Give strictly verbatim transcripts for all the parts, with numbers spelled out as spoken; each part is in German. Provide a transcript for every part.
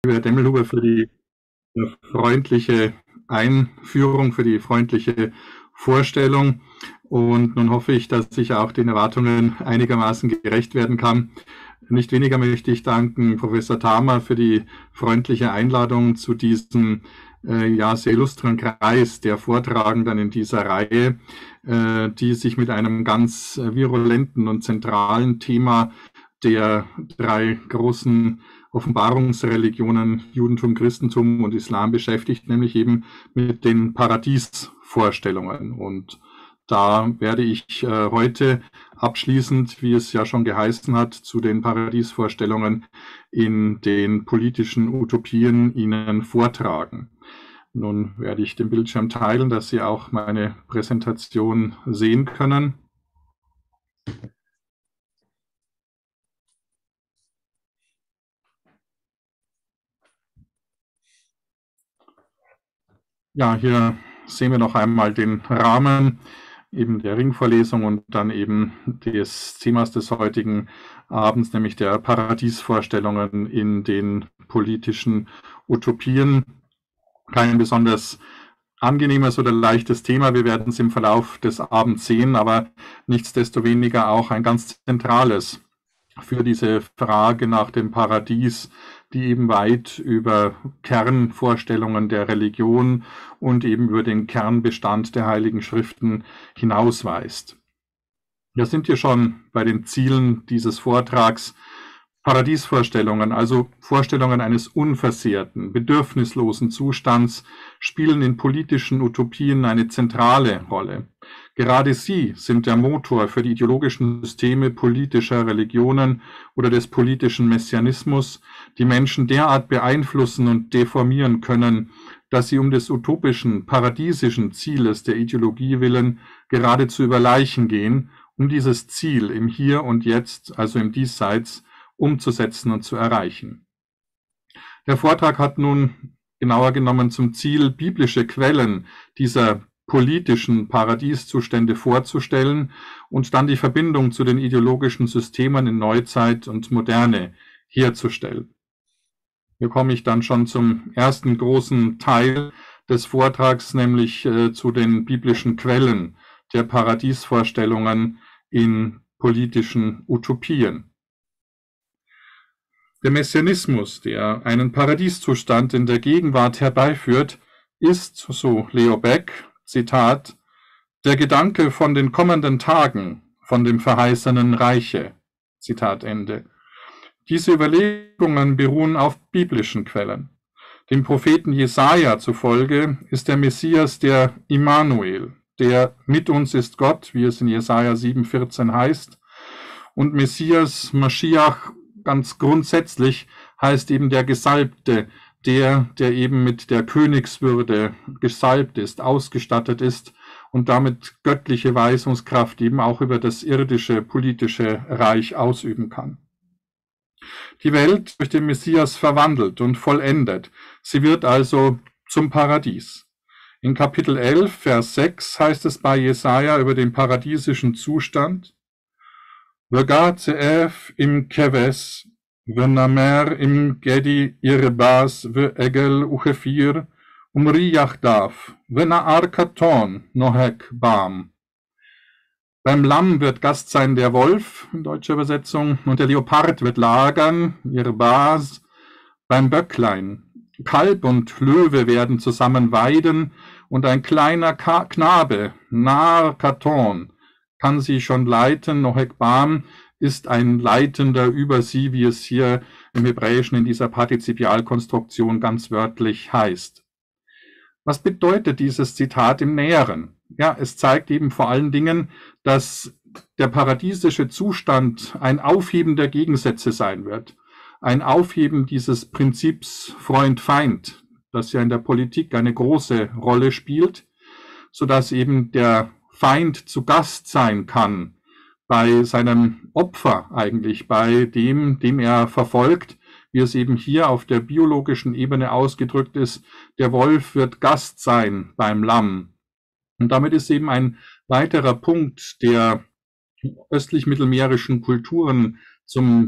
Herr Demmelhuber, für die freundliche Einführung, für die freundliche Vorstellung. Und nun hoffe ich, dass ich auch den Erwartungen einigermaßen gerecht werden kann. Nicht weniger möchte ich danken Professor Thamer für die freundliche Einladung zu diesem äh, ja, sehr illustren Kreis der Vortragenden in dieser Reihe, äh, die sich mit einem ganz virulenten und zentralen Thema der drei großen Offenbarungsreligionen Judentum, Christentum und Islam beschäftigt, nämlich eben mit den Paradiesvorstellungen. Und da werde ich äh, heute abschließend, wie es ja schon geheißen hat, zu den Paradiesvorstellungen in den politischen Utopien Ihnen vortragen. Nun werde ich den Bildschirm teilen, dass Sie auch meine Präsentation sehen können. Ja, hier sehen wir noch einmal den Rahmen eben der Ringvorlesung und dann eben des Themas des heutigen Abends, nämlich der Paradiesvorstellungen in den politischen Utopien. Kein besonders angenehmes oder leichtes Thema, wir werden es im Verlauf des Abends sehen, aber nichtsdestoweniger auch ein ganz zentrales für diese Frage nach dem Paradies, die eben weit über Kernvorstellungen der Religion und eben über den Kernbestand der Heiligen Schriften hinausweist. Wir sind hier schon bei den Zielen dieses Vortrags. Paradiesvorstellungen, also Vorstellungen eines unversehrten, bedürfnislosen Zustands, spielen in politischen Utopien eine zentrale Rolle. Gerade sie sind der Motor für die ideologischen Systeme politischer Religionen oder des politischen Messianismus, die Menschen derart beeinflussen und deformieren können, dass sie um des utopischen, paradiesischen Zieles der Ideologie willen geradezu über Leichen gehen, um dieses Ziel im Hier und Jetzt, also im Diesseits, umzusetzen und zu erreichen. Der Vortrag hat nun genauer genommen zum Ziel, biblische Quellen dieser politischen Paradieszustände vorzustellen und dann die Verbindung zu den ideologischen Systemen in Neuzeit und Moderne herzustellen. Hier komme ich dann schon zum ersten großen Teil des Vortrags, nämlich äh, zu den biblischen Quellen der Paradiesvorstellungen in politischen Utopien. Der Messianismus, der einen Paradieszustand in der Gegenwart herbeiführt, ist, so Leo Baeck, Zitat, der Gedanke von den kommenden Tagen, von dem verheißenen Reiche. Zitat Ende. Diese Überlegungen beruhen auf biblischen Quellen. Dem Propheten Jesaja zufolge ist der Messias der Immanuel, der mit uns ist Gott, wie es in Jesaja sieben vierzehn heißt, und Messias, Maschiach, ganz grundsätzlich heißt eben der Gesalbte, der, der eben mit der Königswürde gesalbt ist, ausgestattet ist und damit göttliche Weisungskraft eben auch über das irdische politische Reich ausüben kann. Die Welt durch den Messias verwandelt und vollendet. Sie wird also zum Paradies. In Kapitel elf, Vers sechs heißt es bei Jesaja über den paradiesischen Zustand: V'gazeef im keves, v'namer im gedi irbas, v'egel uchefir, umriyach daf, v'naar katon, nohek bam. Beim Lamm wird Gast sein der Wolf, in deutscher Übersetzung, und der Leopard wird lagern, irbas, beim Böcklein. Kalb und Löwe werden zusammen weiden, und ein kleiner Ka Knabe, Nar Katon, kann sie schon leiten, Nohek Bam ist ein Leitender über sie, wie es hier im Hebräischen in dieser Partizipialkonstruktion ganz wörtlich heißt. Was bedeutet dieses Zitat im Näheren? Ja, es zeigt eben vor allen Dingen, dass der paradiesische Zustand ein Aufheben der Gegensätze sein wird. Ein Aufheben dieses Prinzips Freund-Feind, das ja in der Politik eine große Rolle spielt, sodass eben der Feind zu Gast sein kann bei seinem Opfer eigentlich, bei dem, dem er verfolgt, wie es eben hier auf der biologischen Ebene ausgedrückt ist. Der Wolf wird Gast sein beim Lamm. Und damit ist eben ein weiterer Punkt der östlich-mittelmeerischen Kulturen zum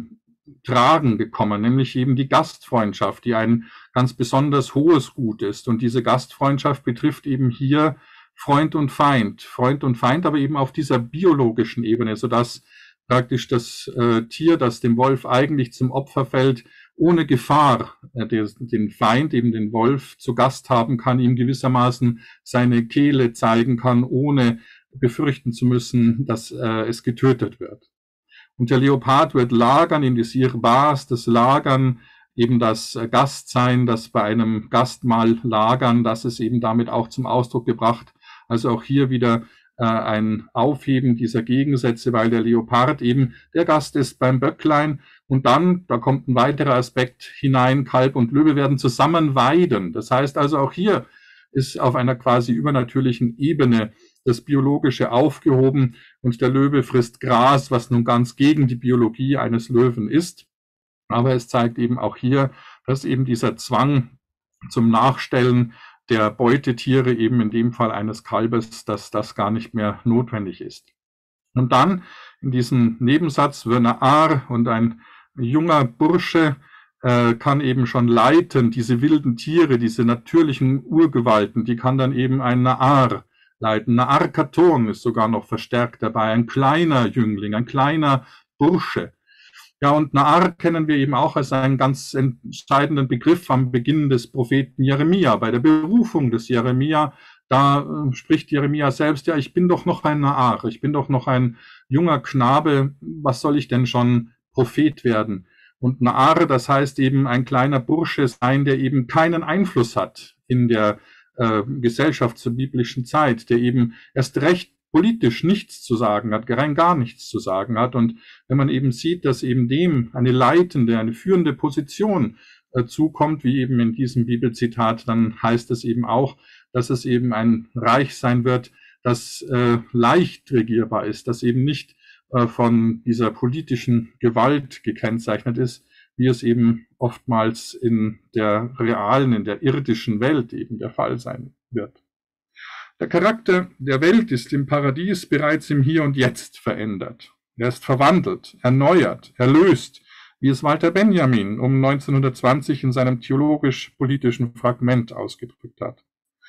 Tragen gekommen, nämlich eben die Gastfreundschaft, die ein ganz besonders hohes Gut ist. Und diese Gastfreundschaft betrifft eben hier Freund und Feind, Freund und Feind, aber eben auf dieser biologischen Ebene, sodass praktisch das äh, Tier, das dem Wolf eigentlich zum Opfer fällt, ohne Gefahr äh, des, den Feind, eben den Wolf, zu Gast haben kann, ihm gewissermaßen seine Kehle zeigen kann, ohne befürchten zu müssen, dass äh, es getötet wird. Und der Leopard wird lagern, in des Irbas, das Lagern, eben das Gastsein, das bei einem Gastmahl lagern, das ist eben damit auch zum Ausdruck gebracht. Also auch hier wieder äh, ein Aufheben dieser Gegensätze, weil der Leopard eben der Gast ist beim Böcklein. Und dann, da kommt ein weiterer Aspekt hinein, Kalb und Löwe werden zusammen weiden. Das heißt also auch hier ist auf einer quasi übernatürlichen Ebene das Biologische aufgehoben und der Löwe frisst Gras, was nun ganz gegen die Biologie eines Löwen ist. Aber es zeigt eben auch hier, dass eben dieser Zwang zum Nachstellen der Beutetiere, eben in dem Fall eines Kalbes, dass das gar nicht mehr notwendig ist. Und dann in diesem Nebensatz, Verna'ar, und ein junger Bursche äh, kann eben schon leiten, diese wilden Tiere, diese natürlichen Urgewalten, die kann dann eben ein Na'ar leiten. Na'ar Katon ist sogar noch verstärkt dabei, ein kleiner Jüngling, ein kleiner Bursche. Ja, und Na'ar kennen wir eben auch als einen ganz entscheidenden Begriff am Beginn des Propheten Jeremia. Bei der Berufung des Jeremia, da äh, spricht Jeremia selbst, ja, ich bin doch noch ein Na'ar, ich bin doch noch ein junger Knabe, was soll ich denn schon Prophet werden? Und Na'ar, das heißt eben ein kleiner Bursche sein, der eben keinen Einfluss hat in der äh, Gesellschaft zur biblischen Zeit, der eben erst recht politisch nichts zu sagen hat, rein gar nichts zu sagen hat. Und wenn man eben sieht, dass eben dem eine leitende, eine führende Position äh, zukommt, wie eben in diesem Bibelzitat, dann heißt es eben auch, dass es eben ein Reich sein wird, das äh, leicht regierbar ist, das eben nicht äh, von dieser politischen Gewalt gekennzeichnet ist, wie es eben oftmals in der realen, in der irdischen Welt eben der Fall sein wird. Der Charakter der Welt ist im Paradies bereits im Hier und Jetzt verändert. Er ist verwandelt, erneuert, erlöst, wie es Walter Benjamin um neunzehnhundertzwanzig in seinem theologisch-politischen Fragment ausgedrückt hat.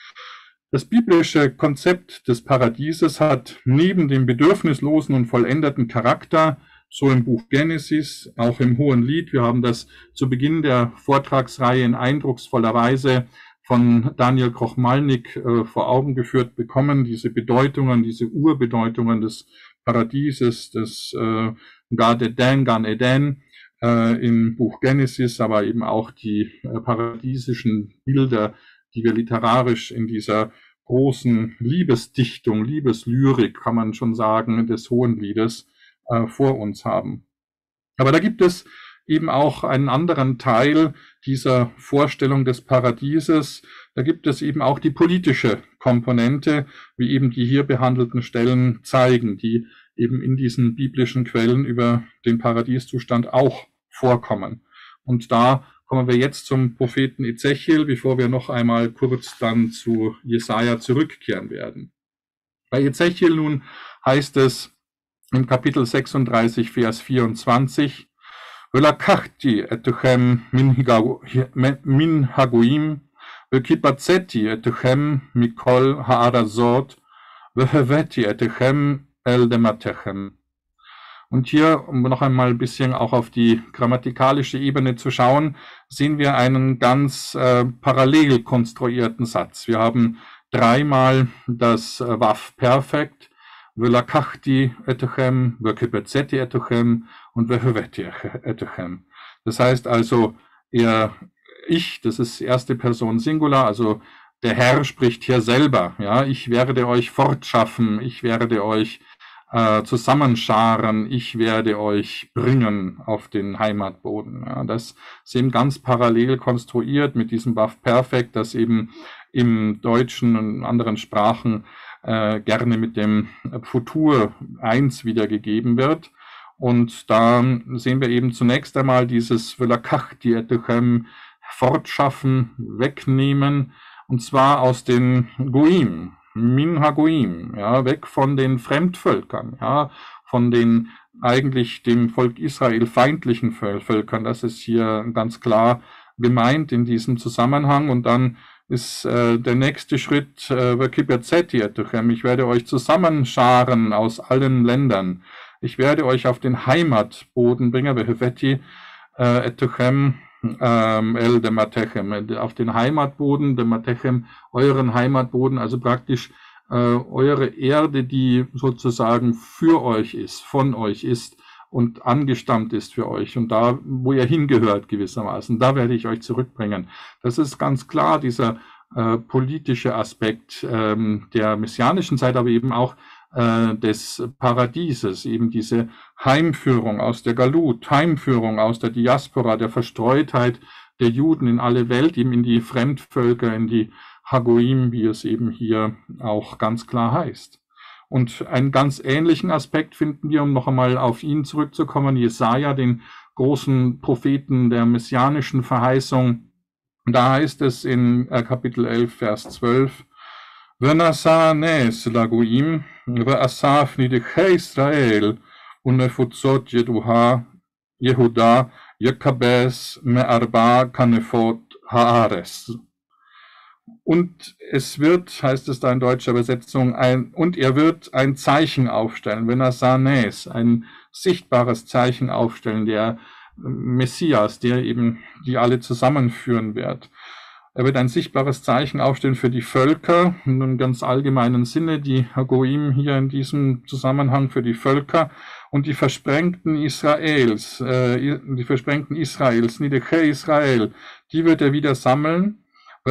Das biblische Konzept des Paradieses hat neben dem bedürfnislosen und vollendeten Charakter, so im Buch Genesis, auch im Hohen Lied, wir haben das zu Beginn der Vortragsreihe in eindrucksvoller Weise von Daniel Kochmalnik äh, vor Augen geführt bekommen, diese Bedeutungen, diese Urbedeutungen des Paradieses, des äh, Gan Eden, Gan Eden äh, im Buch Genesis, aber eben auch die äh, paradiesischen Bilder, die wir literarisch in dieser großen Liebesdichtung, Liebeslyrik, kann man schon sagen, des Hohenliedes äh, vor uns haben. Aber da gibt es eben auch einen anderen Teil dieser Vorstellung des Paradieses. Da gibt es eben auch die politische Komponente, wie eben die hier behandelten Stellen zeigen, die eben in diesen biblischen Quellen über den Paradieszustand auch vorkommen. Und da kommen wir jetzt zum Propheten Ezechiel, bevor wir noch einmal kurz dann zu Jesaja zurückkehren werden. Bei Ezechiel nun heißt es im Kapitel sechsunddreißig, Vers vierundzwanzig, ולקחתי אתכם מן הגויים, וקיבצתי אתכם מכל הארזות, והבאתי אתכם אל דמתכם. Und hier, um noch einmal ein bisschen auch auf die grammatikalische Ebene zu schauen, sehen wir einen ganz äh, parallel konstruierten Satz. Wir haben dreimal das äh, Waff-Perfekt, ולקחתי אתכם, וקיבצתי אתכם und והבאתי אתכם. Das heißt also, er, ich, das ist erste Person Singular, also der Herr spricht hier selber. Ja, ich werde euch fortschaffen, ich werde euch äh, zusammenscharen, ich werde euch bringen auf den Heimatboden. Ja, das ist eben ganz parallel konstruiert mit diesem Waff Perfekt, das eben im Deutschen und anderen Sprachen äh, gerne mit dem Futur eins wiedergegeben wird. Und da sehen wir eben zunächst einmal dieses Velakachti etechem fortschaffen, wegnehmen, und zwar aus den Goim, Min HaGoim, ja, weg von den Fremdvölkern, ja, von den eigentlich dem Volk Israel feindlichen Völkern. Das ist hier ganz klar gemeint in diesem Zusammenhang. Und dann ist äh, der nächste Schritt, äh, ich werde euch zusammenscharen aus allen Ländern. Ich werde euch auf den Heimatboden bringen, el dematechem, auf den Heimatboden, dematechem, euren Heimatboden, also praktisch äh, eure Erde, die sozusagen für euch ist, von euch ist und angestammt ist für euch und da, wo ihr hingehört gewissermaßen, da werde ich euch zurückbringen. Das ist ganz klar, dieser äh, politische Aspekt ähm, der messianischen Zeit, aber eben auch äh, des Paradieses, eben diese Heimführung aus der Galut, Heimführung aus der Diaspora, der Verstreutheit der Juden in alle Welt, eben in die Fremdvölker, in die Hagoim, wie es eben hier auch ganz klar heißt. Und einen ganz ähnlichen Aspekt finden wir, um noch einmal auf ihn zurückzukommen, Jesaja, den großen Propheten der messianischen Verheißung. Da heißt es in Kapitel elf, Vers zwölf, V'nasa nes laguim, v'asaf nidechei Israel, unefutzot Yehuda, Yehuda, Yekabes, me'arba kanefot haares. Und es wird, heißt es da in deutscher Übersetzung, ein, und er wird ein Zeichen aufstellen, wenn er Sanes, ein sichtbares Zeichen aufstellen, der Messias, der eben die alle zusammenführen wird. Er wird ein sichtbares Zeichen aufstellen für die Völker, in einem ganz allgemeinen Sinne, die Hagoim hier in diesem Zusammenhang für die Völker und die Versprengten Israels, äh, die Versprengten Israels, Nidechei Israel, die wird er wieder sammeln,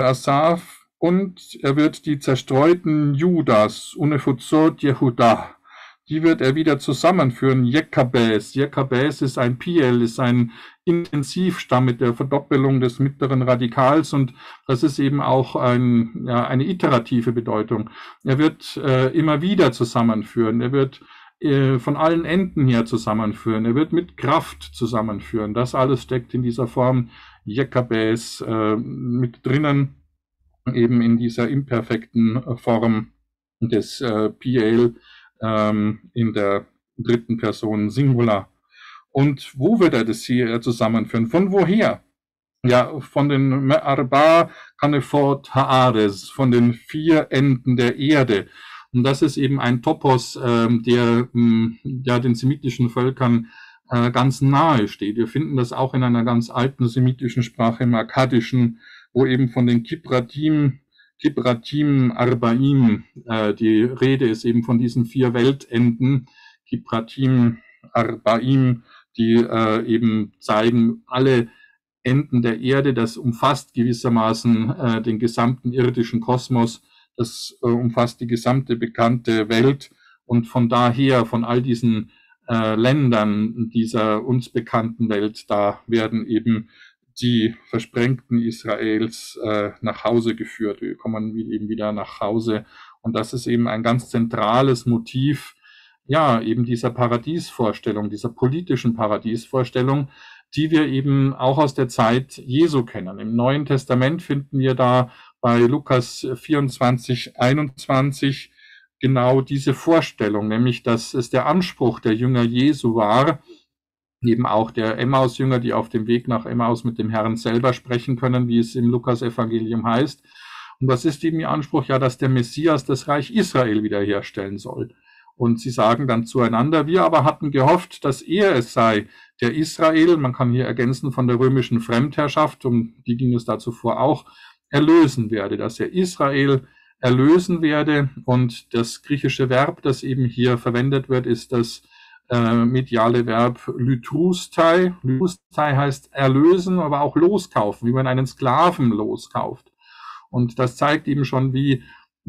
Asaf, und er wird die zerstreuten Judas, Unefutzot Yehuda, die wird er wieder zusammenführen, Jekabes. Jekabes ist ein Piel, ist ein Intensivstamm mit der Verdoppelung des mittleren Radikals und das ist eben auch ein, ja, eine iterative Bedeutung. Er wird äh, immer wieder zusammenführen, er wird äh, von allen Enden her zusammenführen, er wird mit Kraft zusammenführen. Das alles steckt in dieser Form Jekabes äh, mit drinnen, eben in dieser imperfekten Form des äh, Piel ähm, in der dritten Person Singular. Und wo wird er das hier zusammenführen? Von woher? Ja, von den Me'arba Kanefot Haares, von den vier Enden der Erde. Und das ist eben ein Topos, ähm, der ähm, ja, den semitischen Völkern äh, ganz nahe steht. Wir finden das auch in einer ganz alten semitischen Sprache, im Akkadischen, wo eben von den Kipratim, Kipratim Arbaim, äh, die Rede ist eben von diesen vier Weltenden, Kipratim Arbaim, die äh, eben zeigen, alle Enden der Erde, das umfasst gewissermaßen äh, den gesamten irdischen Kosmos, das äh, umfasst die gesamte bekannte Welt und von daher, von all diesen äh, Ländern dieser uns bekannten Welt, da werden eben die Versprengten Israels äh, nach Hause geführt. Wir kommen eben wieder nach Hause und das ist eben ein ganz zentrales Motiv, ja, eben dieser Paradiesvorstellung, dieser politischen Paradiesvorstellung, die wir eben auch aus der Zeit Jesu kennen. Im Neuen Testament finden wir da bei Lukas vierundzwanzig, einundzwanzig genau diese Vorstellung, nämlich dass es der Anspruch der Jünger Jesu war, eben auch der Emmaus-Jünger, die auf dem Weg nach Emmaus mit dem Herrn selber sprechen können, wie es im Lukas-Evangelium heißt. Und was ist eben ihr Anspruch? Ja, dass der Messias das Reich Israel wiederherstellen soll. Und sie sagen dann zueinander, wir aber hatten gehofft, dass er es sei, der Israel, man kann hier ergänzen von der römischen Fremdherrschaft, um die ging es da zuvor auch, erlösen werde, dass er Israel erlösen werde. Und das griechische Verb, das eben hier verwendet wird, ist das äh, mediale Verb lytrustai. Lytrustai heißt erlösen, aber auch loskaufen, wie man einen Sklaven loskauft. Und das zeigt eben schon, wie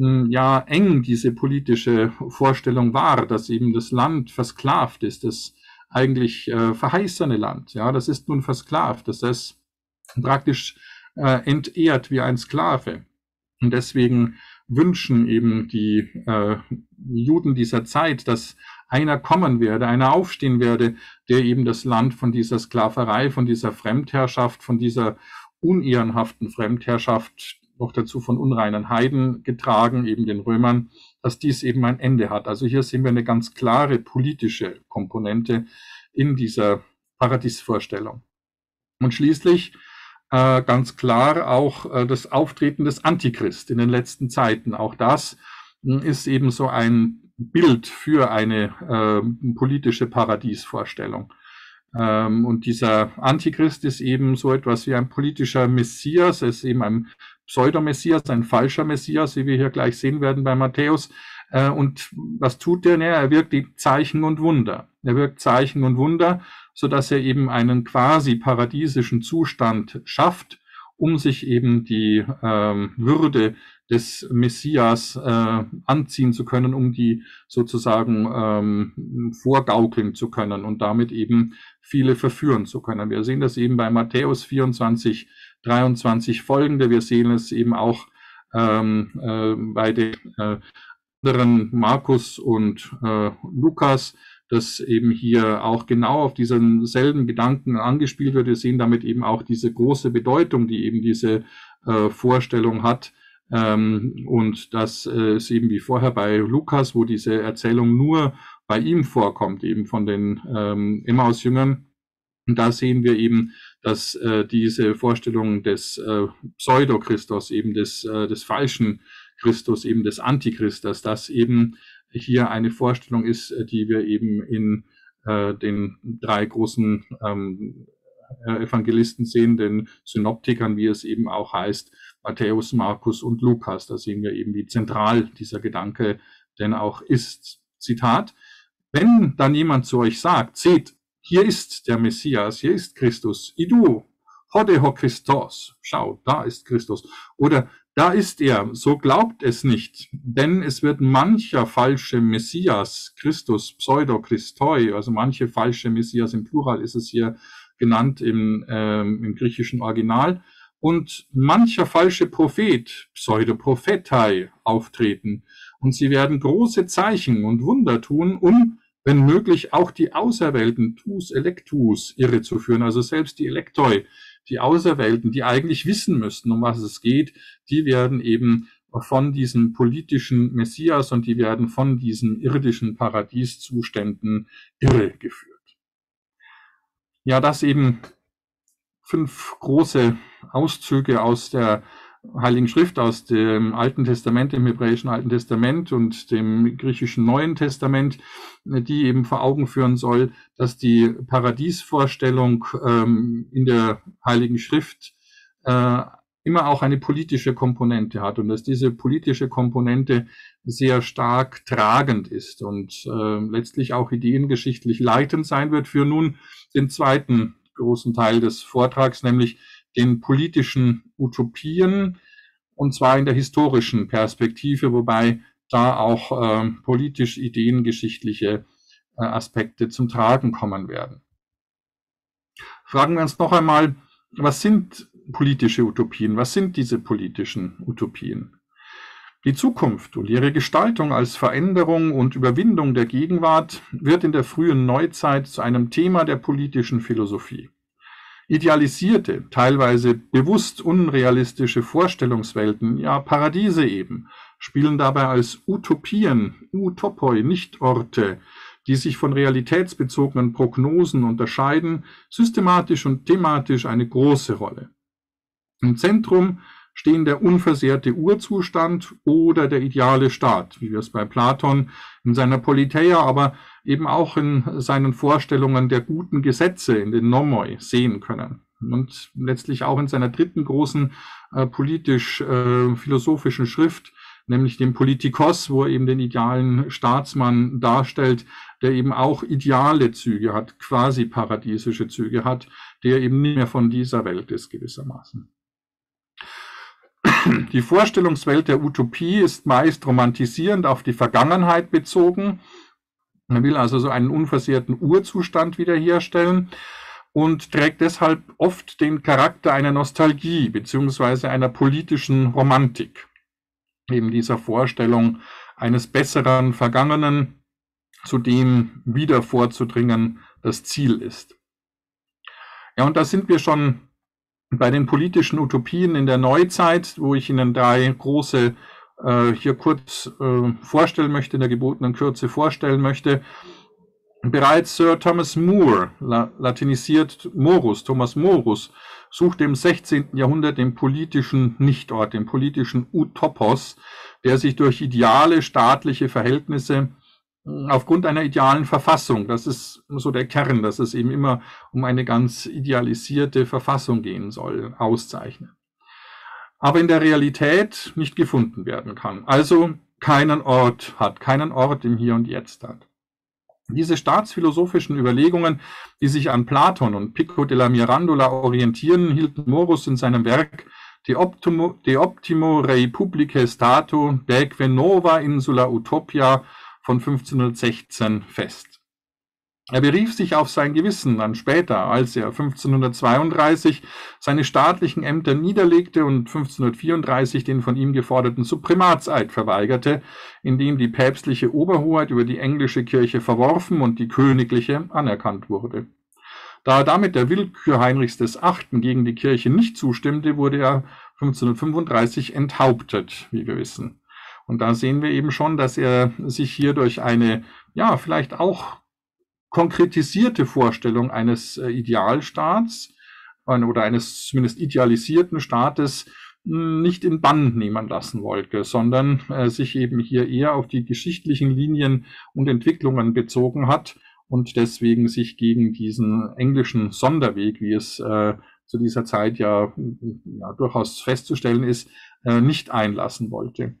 ja eng diese politische Vorstellung war, dass eben das Land versklavt ist, das eigentlich äh, verheißene Land. Ja, das ist nun versklavt, das ist praktisch äh, entehrt wie ein Sklave. Und deswegen wünschen eben die äh, Juden dieser Zeit, dass einer kommen werde, einer aufstehen werde, der eben das Land von dieser Sklaverei, von dieser Fremdherrschaft, von dieser unehrenhaften Fremdherrschaft noch dazu von unreinen Heiden getragen, eben den Römern, dass dies eben ein Ende hat. Also hier sehen wir eine ganz klare politische Komponente in dieser Paradiesvorstellung. Und schließlich äh, ganz klar auch äh, das Auftreten des Antichrist in den letzten Zeiten. Auch das äh, ist eben so ein Bild für eine äh, politische Paradiesvorstellung. Ähm, und dieser Antichrist ist eben so etwas wie ein politischer Messias, er ist eben ein Pseudomessias, ein falscher Messias, wie wir hier gleich sehen werden bei Matthäus. Äh, und was tut er? Er wirkt die Zeichen und Wunder. Er wirkt Zeichen und Wunder, so dass er eben einen quasi paradiesischen Zustand schafft, um sich eben die ähm, Würde des Messias äh, anziehen zu können, um die sozusagen ähm, vorgaukeln zu können und damit eben viele verführen zu können. Wir sehen das eben bei Matthäus vierundzwanzig, dreiundzwanzig folgende. Wir sehen es eben auch ähm, äh, bei den äh, anderen Markus und äh, Lukas, dass eben hier auch genau auf diesen selben Gedanken angespielt wird. Wir sehen damit eben auch diese große Bedeutung, die eben diese äh, Vorstellung hat. Ähm, und das äh, ist eben wie vorher bei Lukas, wo diese Erzählung nur bei ihm vorkommt, eben von den ähm, Emmaus-Jüngern. Und da sehen wir eben, dass äh, diese Vorstellung des äh, Pseudo-Christus, eben des, äh, des falschen Christus, eben des Antichrist, dass das eben hier eine Vorstellung ist, die wir eben in äh, den drei großen ähm, Evangelisten sehen, den Synoptikern, wie es eben auch heißt, Matthäus, Markus und Lukas. Da sehen wir eben, wie zentral dieser Gedanke denn auch ist. Zitat: Wenn dann jemand zu euch sagt, seht, hier ist der Messias, hier ist Christus, idu, hode ho Christos, schau, da ist Christus, oder da ist er, so glaubt es nicht, denn es wird mancher falsche Messias, Christus, Pseudo-Christoi, also manche falsche Messias, im Plural ist es hier genannt im, ähm, im griechischen Original, und mancher falsche Prophet, Pseudoprophetai, auftreten. Und sie werden große Zeichen und Wunder tun, um, wenn möglich, auch die Auserwählten, tus electus, irre zu führen, also selbst die Elektoi, die Auserwählten, die eigentlich wissen müssten, um was es geht, die werden eben von diesem politischen Messias und die werden von diesen irdischen Paradieszuständen irregeführt. Ja, das eben fünf große Auszüge aus der Heiligen Schrift, aus dem Alten Testament, dem hebräischen Alten Testament und dem griechischen Neuen Testament, die eben vor Augen führen soll, dass die Paradiesvorstellung ähm, in der Heiligen Schrift äh, immer auch eine politische Komponente hat und dass diese politische Komponente sehr stark tragend ist und äh, letztlich auch ideengeschichtlich leitend sein wird für nun den zweiten großen Teil des Vortrags, nämlich den politischen Utopien, und zwar in der historischen Perspektive, wobei da auch äh, politisch ideengeschichtliche äh, Aspekte zum Tragen kommen werden. Fragen wir uns noch einmal, was sind politische Utopien? Was sind diese politischen Utopien? Die Zukunft und ihre Gestaltung als Veränderung und Überwindung der Gegenwart wird in der frühen Neuzeit zu einem Thema der politischen Philosophie. Idealisierte, teilweise bewusst unrealistische Vorstellungswelten, ja Paradiese eben, spielen dabei als Utopien, Utopoi, Nichtorte, die sich von realitätsbezogenen Prognosen unterscheiden, systematisch und thematisch eine große Rolle. Im Zentrum stehen der unversehrte Urzustand oder der ideale Staat, wie wir es bei Platon in seiner Politeia, aber eben auch in seinen Vorstellungen der guten Gesetze, in den Nomoi, sehen können. Und letztlich auch in seiner dritten großen äh, politisch-philosophischen äh, Schrift, nämlich dem Politikos, wo er eben den idealen Staatsmann darstellt, der eben auch ideale Züge hat, quasi paradiesische Züge hat, der eben nicht mehr von dieser Welt ist gewissermaßen. Die Vorstellungswelt der Utopie ist meist romantisierend auf die Vergangenheit bezogen. Man will also so einen unversehrten Urzustand wiederherstellen und trägt deshalb oft den Charakter einer Nostalgie beziehungsweise einer politischen Romantik. Eben dieser Vorstellung eines besseren Vergangenen, zu dem wieder vorzudringen das Ziel ist. Ja, und da sind wir schon Bei den politischen Utopien in der Neuzeit, wo ich Ihnen drei große äh, hier kurz äh, vorstellen möchte, in der gebotenen Kürze vorstellen möchte, bereits Sir Thomas More, la latinisiert Morus, Thomas Morus, suchte im sechzehnten Jahrhundert den politischen Nichtort, den politischen Utopos, der sich durch ideale staatliche Verhältnisse aufgrund einer idealen Verfassung, das ist so der Kern, dass es eben immer um eine ganz idealisierte Verfassung gehen soll, auszeichnen. Aber in der Realität nicht gefunden werden kann. Also keinen Ort hat, keinen Ort im Hier und Jetzt hat. Diese staatsphilosophischen Überlegungen, die sich an Platon und Pico della Mirandola orientieren, hielt Morus in seinem Werk De Optimo, De Optimo Rei Publicae Stato Daeque Nova Insula Utopia von fünfzehnhundertsechzehn fest. Er berief sich auf sein Gewissen dann später, als er fünfzehnhundertzweiunddreißig seine staatlichen Ämter niederlegte und fünfzehnhundertvierunddreißig den von ihm geforderten Suprimatseid verweigerte, in dem die päpstliche Oberhoheit über die englische Kirche verworfen und die königliche anerkannt wurde. Da er damit der Willkür Heinrichs des Achten gegen die Kirche nicht zustimmte, wurde er fünfzehnhundertfünfunddreißig enthauptet, wie wir wissen. Und da sehen wir eben schon, dass er sich hier durch eine, ja, vielleicht auch konkretisierte Vorstellung eines äh, Idealstaats äh, oder eines zumindest idealisierten Staates mh, nicht in Bann nehmen lassen wollte, sondern äh, sich eben hier eher auf die geschichtlichen Linien und Entwicklungen bezogen hat und deswegen sich gegen diesen englischen Sonderweg, wie es äh, zu dieser Zeit ja, ja durchaus festzustellen ist, äh, nicht einlassen wollte.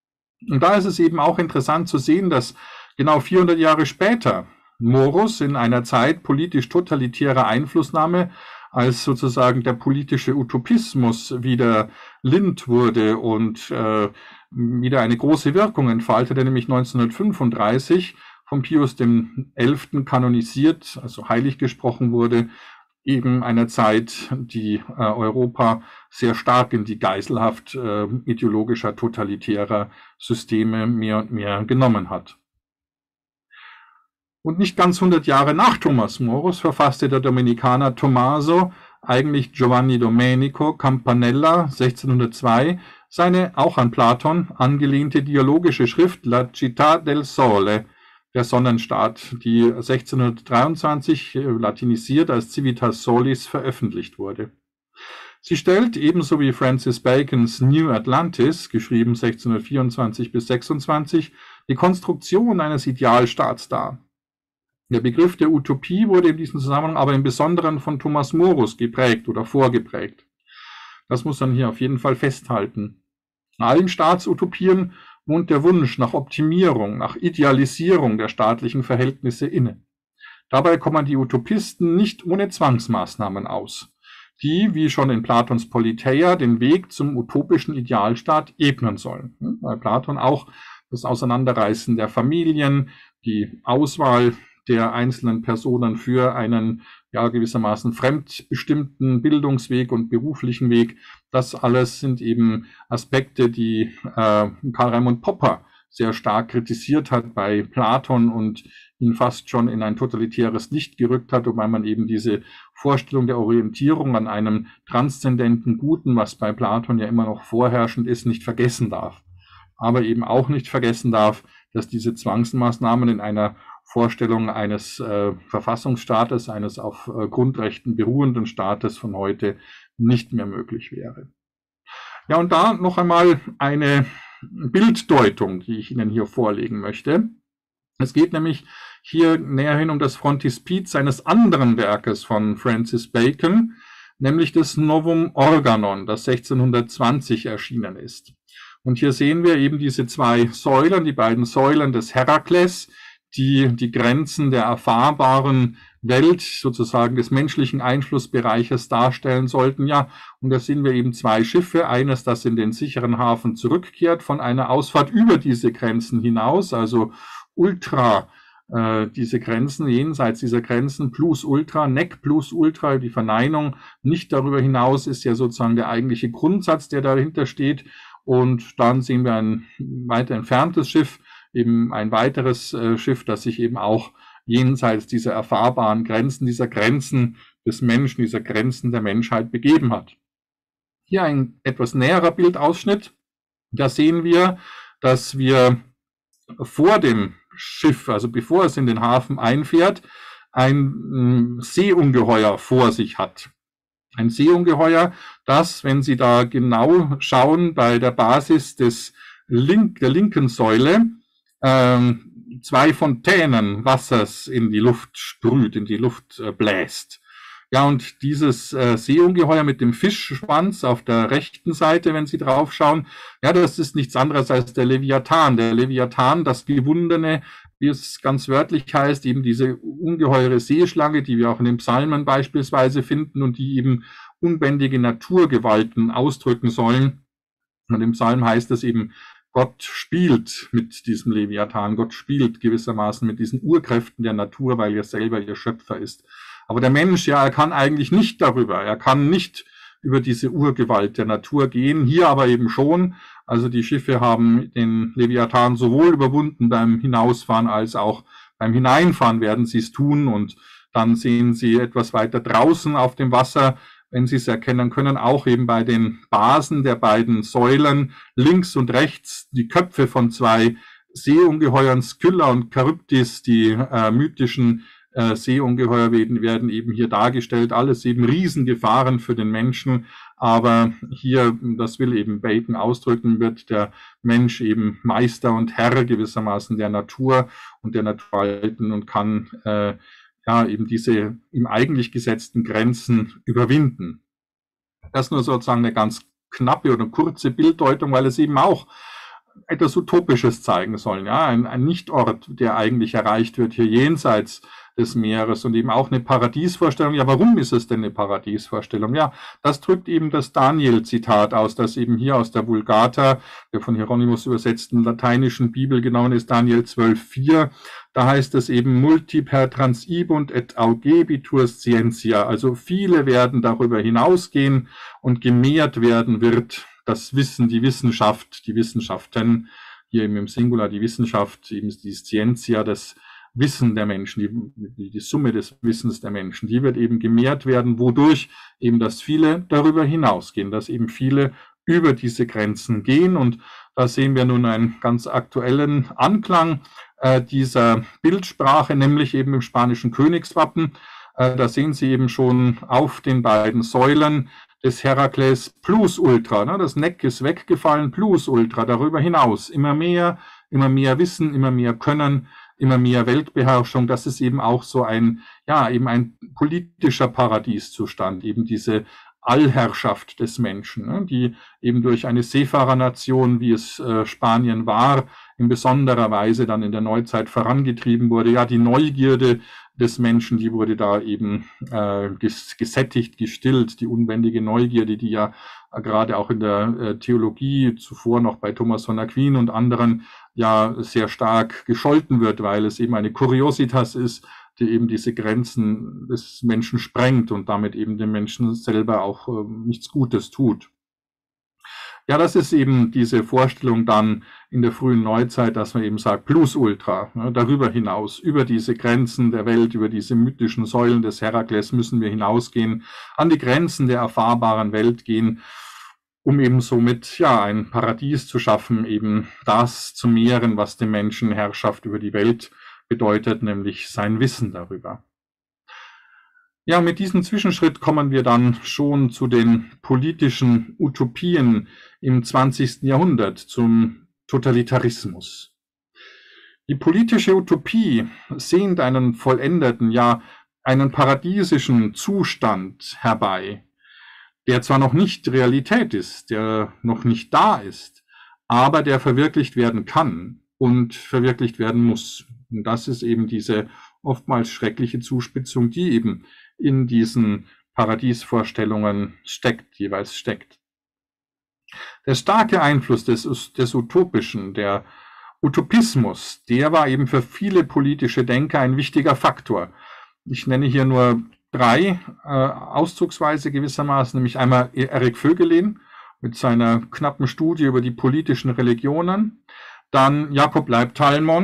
Und da ist es eben auch interessant zu sehen, dass genau vierhundert Jahre später Morus in einer Zeit politisch totalitärer Einflussnahme, als sozusagen der politische Utopismus wieder Lind wurde und äh, wieder eine große Wirkung entfaltete, nämlich neunzehnhundertfünfunddreißig von Pius dem Elften kanonisiert, also heilig gesprochen wurde, eben einer Zeit, die äh, Europa sehr stark in die Geiselhaft äh, ideologischer, totalitärer Systeme mehr und mehr genommen hat. Und nicht ganz hundert Jahre nach Thomas Morus verfasste der Dominikaner Tommaso, eigentlich Giovanni Domenico Campanella, sechzehnhundertzwei, seine auch an Platon angelehnte dialogische Schrift La Città del Sole, der Sonnenstaat, die sechzehnhundertdreiundzwanzig latinisiert als Civitas Solis veröffentlicht wurde. Sie stellt ebenso wie Francis Bacons New Atlantis, geschrieben sechzehnhundertvierundzwanzig bis sechsundzwanzig, die Konstruktion eines Idealstaats dar. Der Begriff der Utopie wurde in diesem Zusammenhang aber im Besonderen von Thomas Morus geprägt oder vorgeprägt. Das muss man hier auf jeden Fall festhalten. In allen Staatsutopien wohnt der Wunsch nach Optimierung, nach Idealisierung der staatlichen Verhältnisse inne. Dabei kommen die Utopisten nicht ohne Zwangsmaßnahmen aus, die, wie schon in Platons Politeia, den Weg zum utopischen Idealstaat ebnen sollen. Bei Platon auch das Auseinanderreißen der Familien, die Auswahl der einzelnen Personen für einen ja gewissermaßen fremdbestimmten Bildungsweg und beruflichen Weg. Das alles sind eben Aspekte, die äh, Karl Raimund Popper sehr stark kritisiert hat bei Platon und ihn fast schon in ein totalitäres Licht gerückt hat, wobei man eben diese Vorstellung der Orientierung an einem transzendenten Guten, was bei Platon ja immer noch vorherrschend ist, nicht vergessen darf. Aber eben auch nicht vergessen darf, dass diese Zwangsmaßnahmen in einer Vorstellung eines äh, Verfassungsstaates, eines auf äh, Grundrechten beruhenden Staates von heute nicht mehr möglich wäre. Ja, und da noch einmal eine Bilddeutung, die ich Ihnen hier vorlegen möchte. Es geht nämlich hier näherhin um das Frontispiz eines anderen Werkes von Francis Bacon, nämlich des Novum Organon, das sechzehnhundertzwanzig erschienen ist. Und hier sehen wir eben diese zwei Säulen, die beiden Säulen des Herakles, die die Grenzen der erfahrbaren Welt, sozusagen des menschlichen Einflussbereiches darstellen sollten. Ja, und da sehen wir eben zwei Schiffe, eines, das in den sicheren Hafen zurückkehrt, von einer Ausfahrt über diese Grenzen hinaus, also ultra, äh, diese Grenzen, jenseits dieser Grenzen, plus ultra, nec plus ultra, die Verneinung nicht darüber hinaus ist ja sozusagen der eigentliche Grundsatz, der dahinter steht. Und dann sehen wir ein weiter entferntes Schiff, eben ein weiteres äh, Schiff, das sich eben auch jenseits dieser erfahrbaren Grenzen, dieser Grenzen des Menschen, dieser Grenzen der Menschheit begeben hat. Hier ein etwas näherer Bildausschnitt. Da sehen wir, dass wir vor dem Schiff, also bevor es in den Hafen einfährt, ein Seeungeheuer vor sich hat. Ein Seeungeheuer, das, wenn Sie da genau schauen, bei der Basis des Link, der linken Säule ähm, zwei Fontänen Wassers in die Luft sprüht, in die Luft äh, bläst. Ja, und dieses äh, Seeungeheuer mit dem Fischschwanz auf der rechten Seite, wenn Sie drauf schauen, ja, das ist nichts anderes als der Leviathan. Der Leviathan, das gewundene, wie es ganz wörtlich heißt, eben diese ungeheure Seeschlange, die wir auch in den Psalmen beispielsweise finden und die eben unbändige Naturgewalten ausdrücken sollen. Und im Psalm heißt es eben, Gott spielt mit diesem Leviathan, Gott spielt gewissermaßen mit diesen Urkräften der Natur, weil er selber ihr Schöpfer ist. Aber der Mensch, ja, er kann eigentlich nicht darüber, er kann nicht über diese Urgewalt der Natur gehen, hier aber eben schon. Also die Schiffe haben den Leviathan sowohl überwunden beim Hinausfahren als auch beim Hineinfahren werden sie es tun, und dann sehen Sie etwas weiter draußen auf dem Wasser, wenn Sie es erkennen können, auch eben bei den Basen der beiden Säulen links und rechts die Köpfe von zwei Seeungeheuern, Skylla und Charybdis, die äh, mythischen äh, Seeungeheuer werden, werden eben hier dargestellt, alles eben Riesengefahren für den Menschen, aber hier, das will eben Bacon ausdrücken, wird der Mensch eben Meister und Herr gewissermaßen der Natur und der Natur halten und kann äh, ja eben diese ihm eigentlich gesetzten Grenzen überwinden. Das nur sozusagen eine ganz knappe oder kurze Bilddeutung, weil es eben auch etwas Utopisches zeigen soll. Ja, ein, ein Nichtort, der eigentlich erreicht wird hier jenseits des Meeres, und eben auch eine Paradiesvorstellung. Ja, warum ist es denn eine Paradiesvorstellung? Ja, das drückt eben das Daniel-Zitat aus, das eben hier aus der Vulgata, der von Hieronymus übersetzten lateinischen Bibel genommen ist, Daniel zwölf vier. Da heißt es eben multi per transibunt et augebitur scientia. Also viele werden darüber hinausgehen und gemehrt werden wird das Wissen, die Wissenschaft, die Wissenschaften, hier eben im Singular die Wissenschaft, eben die Scientia, das Wissen der Menschen, die, die Summe des Wissens der Menschen, die wird eben gemehrt werden, wodurch eben, dass viele darüber hinausgehen, dass eben viele über diese Grenzen gehen. Und da sehen wir nun einen ganz aktuellen Anklang äh, dieser Bildsprache, nämlich eben im spanischen Königswappen. Äh, da sehen Sie eben schon auf den beiden Säulen des Herakles plus ultra, ne? Das Neck ist weggefallen, plus ultra, darüber hinaus, immer mehr, immer mehr Wissen, immer mehr Können, immer mehr Weltbeherrschung. Das ist eben auch so ein, ja, eben ein politischer Paradieszustand, eben diese Allherrschaft des Menschen, ne, die eben durch eine Seefahrernation, wie es äh, Spanien war, in besonderer Weise dann in der Neuzeit vorangetrieben wurde. Ja, die Neugierde des Menschen, die wurde da eben äh, ges gesättigt, gestillt, die unbändige Neugierde, die ja äh, gerade auch in der äh, Theologie zuvor noch bei Thomas von Aquin und anderen ja sehr stark gescholten wird, weil es eben eine Kuriositas ist, die eben diese Grenzen des Menschen sprengt und damit eben dem Menschen selber auch äh, nichts Gutes tut. Ja, das ist eben diese Vorstellung dann in der frühen Neuzeit, dass man eben sagt, plus ultra, ne, darüber hinaus, über diese Grenzen der Welt, über diese mythischen Säulen des Herakles müssen wir hinausgehen, an die Grenzen der erfahrbaren Welt gehen, um eben somit ja ein Paradies zu schaffen, eben das zu mehren, was dem Menschen Herrschaft über die Welt bedeutet, nämlich sein Wissen darüber. Ja, mit diesem Zwischenschritt kommen wir dann schon zu den politischen Utopien im zwanzigsten Jahrhundert, zum Totalitarismus. Die politische Utopie sehnt einen vollendeten, ja, einen paradiesischen Zustand herbei, der zwar noch nicht Realität ist, der noch nicht da ist, aber der verwirklicht werden kann und verwirklicht werden muss. Und das ist eben diese oftmals schreckliche Zuspitzung, die eben in diesen Paradiesvorstellungen steckt, jeweils steckt. Der starke Einfluss des, des Utopischen, der Utopismus, der war eben für viele politische Denker ein wichtiger Faktor. Ich nenne hier nur drei äh, auszugsweise gewissermaßen, nämlich einmal Erik Voegelin mit seiner knappen Studie über die politischen Religionen, dann Jakob Leib-Talmon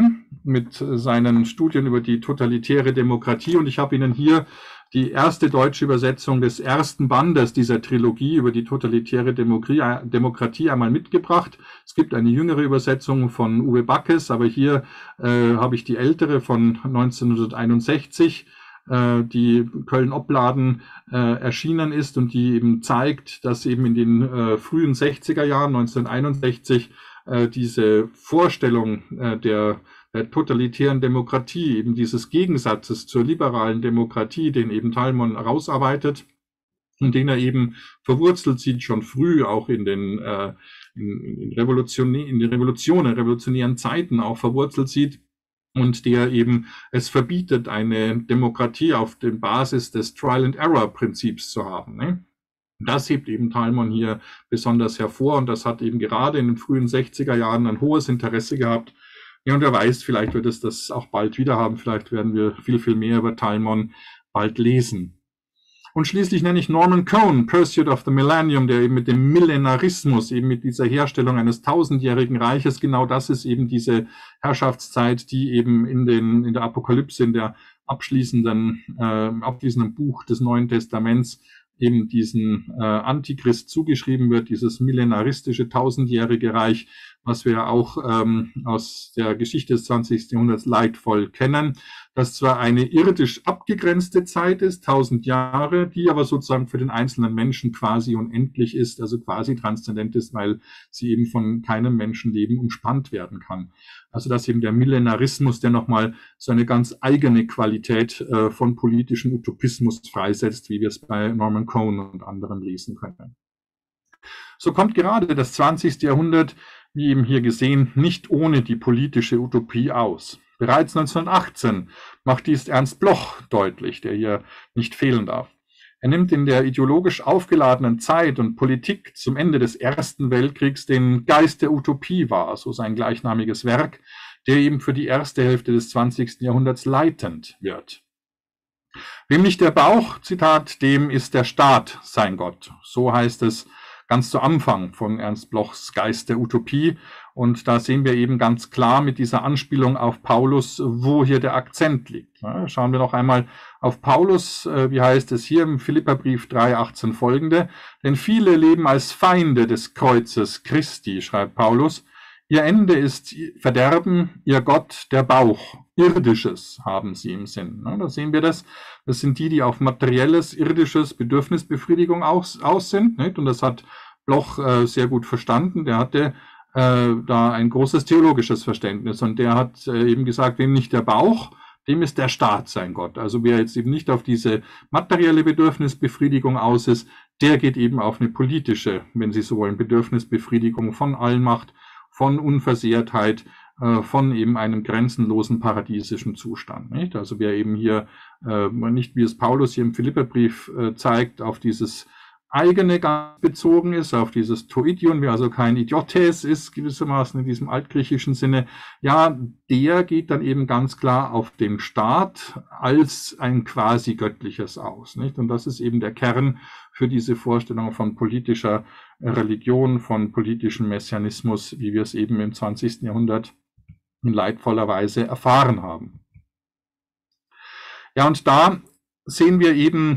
mit seinen Studien über die totalitäre Demokratie. Und ich habe Ihnen hier die erste deutsche Übersetzung des ersten Bandes dieser Trilogie über die totalitäre Demokratie einmal mitgebracht. Es gibt eine jüngere Übersetzung von Uwe Backes, aber hier äh, habe ich die ältere von neunzehnhunderteinundsechzig, äh, die Köln-Opladen äh, erschienen ist und die eben zeigt, dass eben in den äh, frühen sechziger Jahren, neunzehnhunderteinundsechzig, äh, diese Vorstellung äh, der der totalitären Demokratie, eben dieses Gegensatzes zur liberalen Demokratie, den eben Talmon herausarbeitet und den er eben verwurzelt sieht, schon früh auch in den, äh, in, in, Revolution, in den Revolutionen, revolutionären Zeiten auch verwurzelt sieht und der eben es verbietet, eine Demokratie auf der Basis des Trial-and-Error-Prinzips zu haben. Ne? Das hebt eben Talmon hier besonders hervor und das hat eben gerade in den frühen sechziger Jahren ein hohes Interesse gehabt. Ja, und wer weiß, vielleicht wird es das auch bald wieder haben. Vielleicht werden wir viel, viel mehr über Talmon bald lesen. Und schließlich nenne ich Norman Cohn, Pursuit of the Millennium, der eben mit dem Millenarismus, eben mit dieser Herstellung eines tausendjährigen Reiches, genau das ist eben diese Herrschaftszeit, die eben in den in der Apokalypse, in der abschließenden, äh, abschließenden Buch des Neuen Testaments eben diesen äh, Antichrist zugeschrieben wird, dieses millenaristische tausendjährige Reich, was wir auch ähm, aus der Geschichte des zwanzigsten Jahrhunderts leidvoll kennen, das zwar eine irdisch abgegrenzte Zeit ist, tausend Jahre, die aber sozusagen für den einzelnen Menschen quasi unendlich ist, also quasi transzendent ist, weil sie eben von keinem Menschenleben umspannt werden kann. Also dass eben der Millenarismus, der nochmal so eine ganz eigene Qualität äh, von politischem Utopismus freisetzt, wie wir es bei Norman Cohn und anderen lesen können. So kommt gerade das zwanzigste Jahrhundert, wie eben hier gesehen, nicht ohne die politische Utopie aus. Bereits neunzehnhundertachtzehn macht dies Ernst Bloch deutlich, der hier nicht fehlen darf. Er nimmt in der ideologisch aufgeladenen Zeit und Politik zum Ende des Ersten Weltkriegs den Geist der Utopie wahr, so sein gleichnamiges Werk, der eben für die erste Hälfte des zwanzigsten Jahrhunderts leitend wird. Wem nicht der Bauch, Zitat, dem ist der Staat sein Gott. So heißt es ganz zu Anfang von Ernst Blochs Geist der Utopie. Und da sehen wir eben ganz klar mit dieser Anspielung auf Paulus, wo hier der Akzent liegt. Ja, schauen wir noch einmal auf Paulus, äh, wie heißt es hier im Philipperbrief drei achtzehn folgende. Denn viele leben als Feinde des Kreuzes Christi, schreibt Paulus. Ihr Ende ist Verderben, ihr Gott der Bauch. Irdisches haben sie im Sinn. Ja, da sehen wir das. Das sind die, die auf materielles, irdisches Bedürfnisbefriedigung aus, aus sind. Nicht? Und das hat Bloch äh, sehr gut verstanden. Der hatte äh, da ein großes theologisches Verständnis. Und der hat äh, eben gesagt, wem nicht der Bauch, dem ist der Staat sein Gott. Also wer jetzt eben nicht auf diese materielle Bedürfnisbefriedigung aus ist, der geht eben auf eine politische, wenn Sie so wollen, Bedürfnisbefriedigung von Allmacht, von Unversehrtheit, äh, von eben einem grenzenlosen paradiesischen Zustand. Nicht? Also wer eben hier äh, nicht, wie es Paulus hier im Philipperbrief äh, zeigt, auf dieses eigene ganz bezogen ist, auf dieses Toidion, wer also kein Idiotes ist, gewissermaßen in diesem altgriechischen Sinne, ja, der geht dann eben ganz klar auf den Staat als ein quasi göttliches aus. Nicht? Und das ist eben der Kern für diese Vorstellung von politischer Religion, von politischem Messianismus, wie wir es eben im zwanzigsten Jahrhundert in leidvoller Weise erfahren haben. Ja, und da sehen wir eben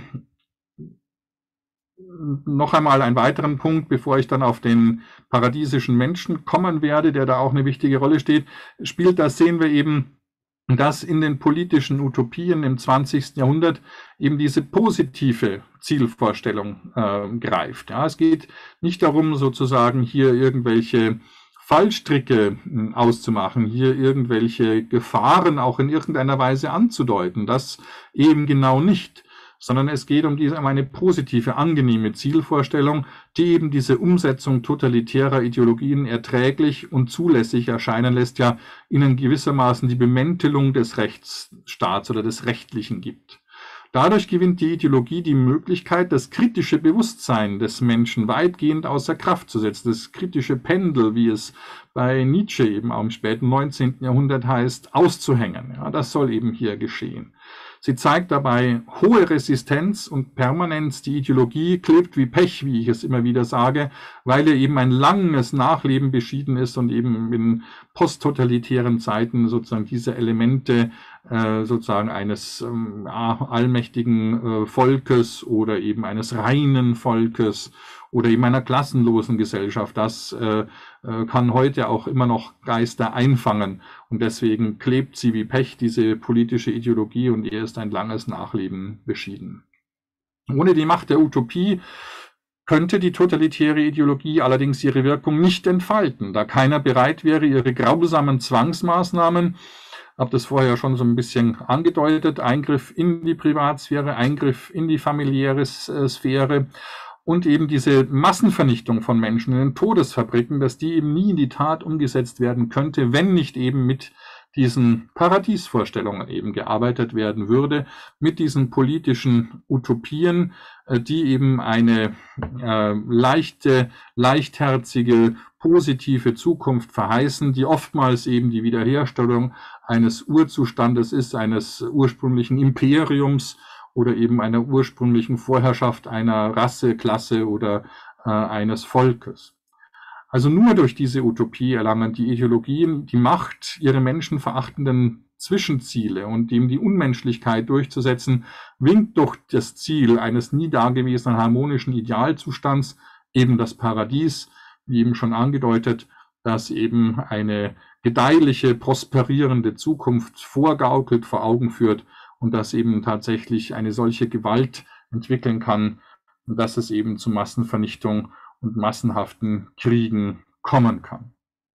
noch einmal einen weiteren Punkt, bevor ich dann auf den paradiesischen Menschen kommen werde, der da auch eine wichtige Rolle steht, spielt, das sehen wir eben, dass in den politischen Utopien im zwanzigsten Jahrhundert eben diese positive Zielvorstellung äh, greift. Ja, es geht nicht darum, sozusagen hier irgendwelche Fallstricke äh, auszumachen, hier irgendwelche Gefahren auch in irgendeiner Weise anzudeuten. Das eben genau nicht. Sondern es geht um, diese, um eine positive, angenehme Zielvorstellung, die eben diese Umsetzung totalitärer Ideologien erträglich und zulässig erscheinen lässt, ja ihnen gewissermaßen die Bemäntelung des Rechtsstaats oder des Rechtlichen gibt. Dadurch gewinnt die Ideologie die Möglichkeit, das kritische Bewusstsein des Menschen weitgehend außer Kraft zu setzen, das kritische Pendel, wie es bei Nietzsche eben auch im späten neunzehnten Jahrhundert heißt, auszuhängen. Ja, das soll eben hier geschehen. Sie zeigt dabei hohe Resistenz und Permanenz. Die Ideologie klebt wie Pech, wie ich es immer wieder sage, weil ihr eben ein langes Nachleben beschieden ist und eben in posttotalitären Zeiten sozusagen diese Elemente äh, sozusagen eines ähm, ja, allmächtigen äh, Volkes oder eben eines reinen Volkes oder eben einer klassenlosen Gesellschaft, das äh, äh, kann heute auch immer noch Geister einfangen. Und deswegen klebt sie wie Pech, diese politische Ideologie, und ihr ist ein langes Nachleben beschieden. Ohne die Macht der Utopie könnte die totalitäre Ideologie allerdings ihre Wirkung nicht entfalten, da keiner bereit wäre, ihre grausamen Zwangsmaßnahmen, habe das vorher schon so ein bisschen angedeutet, Eingriff in die Privatsphäre, Eingriff in die familiäre Sphäre, und eben diese Massenvernichtung von Menschen in den Todesfabriken, dass die eben nie in die Tat umgesetzt werden könnte, wenn nicht eben mit diesen Paradiesvorstellungen eben gearbeitet werden würde, mit diesen politischen Utopien, die eben eine äh, leichte, leichtherzige, positive Zukunft verheißen, die oftmals eben die Wiederherstellung eines Urzustandes ist, eines ursprünglichen Imperiums, oder eben einer ursprünglichen Vorherrschaft einer Rasse, Klasse oder äh, eines Volkes. Also nur durch diese Utopie erlangen die Ideologien die Macht, ihre menschenverachtenden Zwischenziele und eben die Unmenschlichkeit durchzusetzen, winkt doch das Ziel eines nie dagewesenen harmonischen Idealzustands, eben das Paradies, wie eben schon angedeutet, das eben eine gedeihliche, prosperierende Zukunft vorgaukelt, vor Augen führt, und das eben tatsächlich eine solche Gewalt entwickeln kann, dass es eben zu Massenvernichtung und massenhaften Kriegen kommen kann.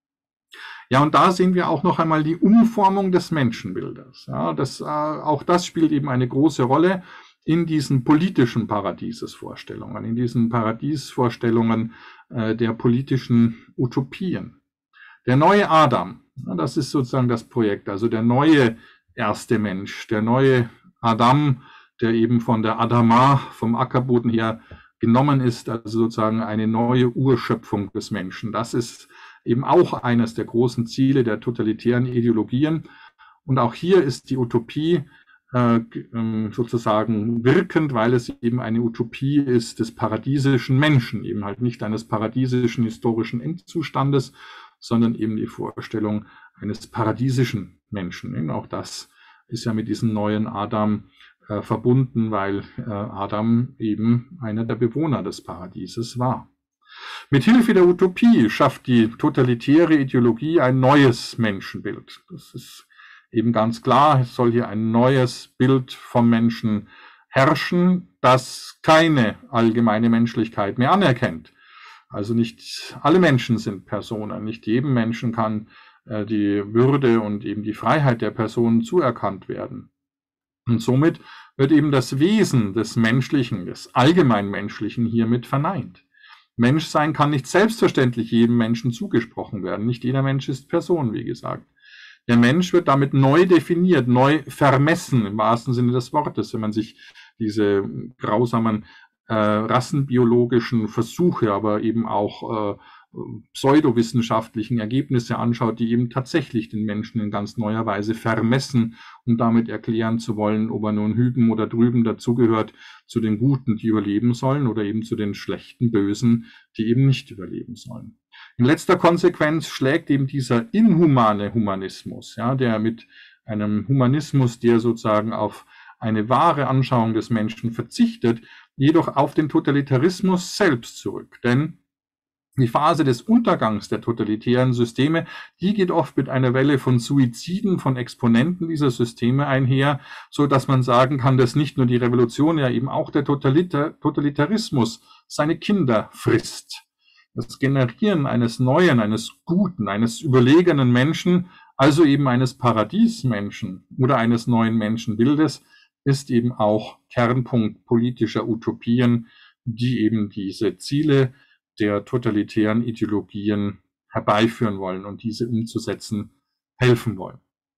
Ja, und da sehen wir auch noch einmal die Umformung des Menschenbildes. Ja, das, äh, auch das spielt eben eine große Rolle in diesen politischen Paradiesesvorstellungen, in diesen Paradiesvorstellungen äh, der politischen Utopien. Der neue Adam, ja, das ist sozusagen das Projekt, also der neue erste Mensch, der neue Adam, der eben von der Adama, vom Ackerboden her genommen ist, also sozusagen eine neue Urschöpfung des Menschen. Das ist eben auch eines der großen Ziele der totalitären Ideologien. Und auch hier ist die Utopie äh, sozusagen wirkend, weil es eben eine Utopie ist des paradiesischen Menschen, eben halt nicht eines paradiesischen historischen Endzustandes, sondern eben die Vorstellung eines paradiesischen Menschen. Auch das ist ja mit diesem neuen Adam äh, verbunden, weil äh, Adam eben einer der Bewohner des Paradieses war. Mit Hilfe der Utopie schafft die totalitäre Ideologie ein neues Menschenbild. Das ist eben ganz klar, es soll hier ein neues Bild vom Menschen herrschen, das keine allgemeine Menschlichkeit mehr anerkennt. Also nicht alle Menschen sind Personen, nicht jedem Menschen kann äh, die Würde und eben die Freiheit der Personen zuerkannt werden. Und somit wird eben das Wesen des Menschlichen, des Allgemeinmenschlichen hiermit verneint. Menschsein kann nicht selbstverständlich jedem Menschen zugesprochen werden. Nicht jeder Mensch ist Person, wie gesagt. Der Mensch wird damit neu definiert, neu vermessen, im wahrsten Sinne des Wortes, wenn man sich diese grausamen äh, rassenbiologischen Versuche, aber eben auch äh, pseudowissenschaftlichen Ergebnisse anschaut, die eben tatsächlich den Menschen in ganz neuer Weise vermessen, um damit erklären zu wollen, ob er nun hüben oder drüben dazugehört, zu den Guten, die überleben sollen, oder eben zu den schlechten, Bösen, die eben nicht überleben sollen. In letzter Konsequenz schlägt eben dieser inhumane Humanismus, ja, der mit einem Humanismus, der sozusagen auf eine wahre Anschauung des Menschen verzichtet, jedoch auf den Totalitarismus selbst zurück. Denn die Phase des Untergangs der totalitären Systeme, die geht oft mit einer Welle von Suiziden von Exponenten dieser Systeme einher, so dass man sagen kann, dass nicht nur die Revolution, ja eben auch der Totalita- Totalitarismus seine Kinder frisst. Das Generieren eines neuen, eines guten, eines überlegenen Menschen, also eben eines Paradiesmenschen oder eines neuen Menschenbildes, ist eben auch Kernpunkt politischer Utopien, die eben diese Ziele der totalitären Ideologien herbeiführen wollen und diese umzusetzen helfen wollen.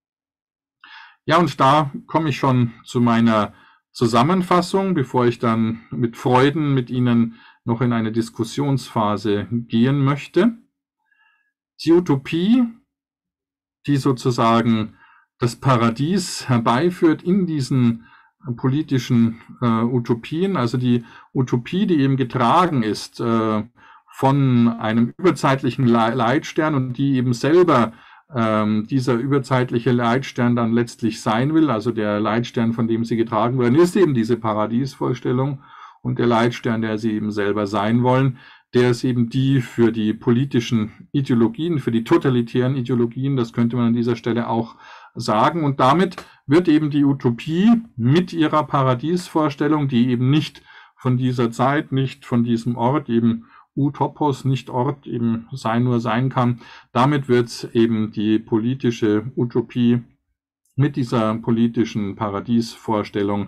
Ja, und da komme ich schon zu meiner Zusammenfassung, bevor ich dann mit Freuden mit Ihnen noch in eine Diskussionsphase gehen möchte. Die Utopie, die sozusagen das Paradies herbeiführt in diesen politischen äh, Utopien, also die Utopie, die eben getragen ist äh, von einem überzeitlichen Leitstern und die eben selber ähm, dieser überzeitliche Leitstern dann letztlich sein will, also der Leitstern, von dem sie getragen werden, ist eben diese Paradiesvorstellung, und der Leitstern, der sie eben selber sein wollen, der ist eben die für die politischen Ideologien, für die totalitären Ideologien, das könnte man an dieser Stelle auch sagen. Und damit wird eben die Utopie mit ihrer Paradiesvorstellung, die eben nicht von dieser Zeit, nicht von diesem Ort, eben Utopos, nicht Ort, eben sein nur sein kann, damit wird eben die politische Utopie mit dieser politischen Paradiesvorstellung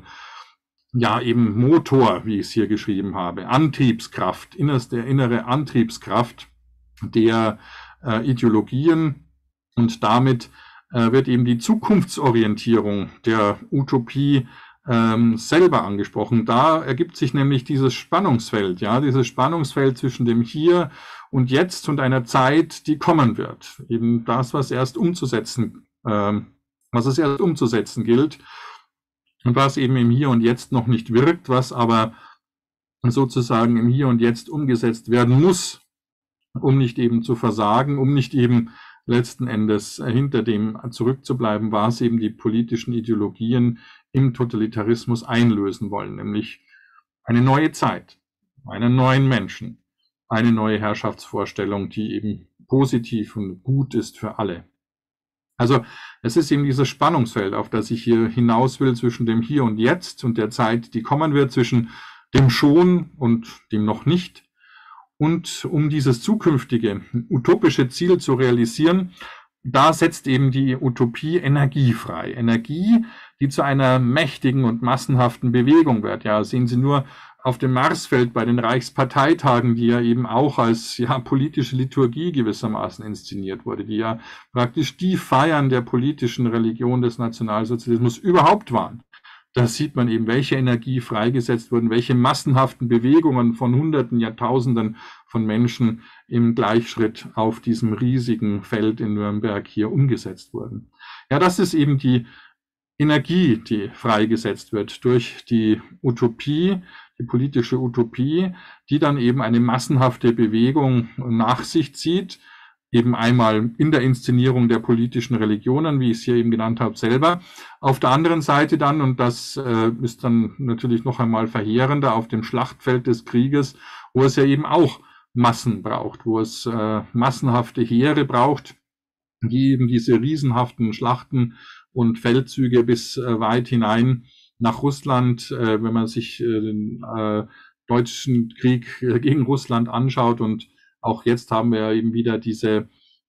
ja eben Motor, wie ich es hier geschrieben habe, Antriebskraft, innerste innere Antriebskraft der äh, Ideologien, und damit äh, wird eben die Zukunftsorientierung der Utopie ähm, selber angesprochen. Da ergibt sich nämlich dieses Spannungsfeld, ja, dieses Spannungsfeld zwischen dem Hier und Jetzt und einer Zeit, die kommen wird. Eben das, was erst umzusetzen, ähm, was es erst umzusetzen gilt. Und was eben im Hier und Jetzt noch nicht wirkt, was aber sozusagen im Hier und Jetzt umgesetzt werden muss, um nicht eben zu versagen, um nicht eben letzten Endes hinter dem zurückzubleiben, was eben die politischen Ideologien im Totalitarismus einlösen wollen, nämlich eine neue Zeit, einen neuen Menschen, eine neue Herrschaftsvorstellung, die eben positiv und gut ist für alle. Also es ist eben dieses Spannungsfeld, auf das ich hier hinaus will, zwischen dem Hier und Jetzt und der Zeit, die kommen wird, zwischen dem Schon und dem noch nicht. Und um dieses zukünftige utopische Ziel zu realisieren, da setzt eben die Utopie Energie frei. Energie, die zu einer mächtigen und massenhaften Bewegung wird. Ja, sehen Sie nur auf dem Marsfeld bei den Reichsparteitagen, die ja eben auch als ja politische Liturgie gewissermaßen inszeniert wurde, die ja praktisch die Feiern der politischen Religion des Nationalsozialismus überhaupt waren. Da sieht man eben, welche Energie freigesetzt wurden, welche massenhaften Bewegungen von Hunderten, Jahrtausenden von Menschen im Gleichschritt auf diesem riesigen Feld in Nürnberg hier umgesetzt wurden. Ja, das ist eben die Energie, die freigesetzt wird durch die Utopie, die politische Utopie, die dann eben eine massenhafte Bewegung nach sich zieht, eben einmal in der Inszenierung der politischen Religionen, wie ich es hier eben genannt habe, selber. Auf der anderen Seite dann, und das äh, ist dann natürlich noch einmal verheerender, auf dem Schlachtfeld des Krieges, wo es ja eben auch Massen braucht, wo es äh, massenhafte Heere braucht, die eben diese riesenhaften Schlachten und Feldzüge bis äh, weit hinein nach Russland, äh, wenn man sich äh, den äh, deutschen Krieg äh, gegen Russland anschaut, und auch jetzt haben wir eben wieder diese,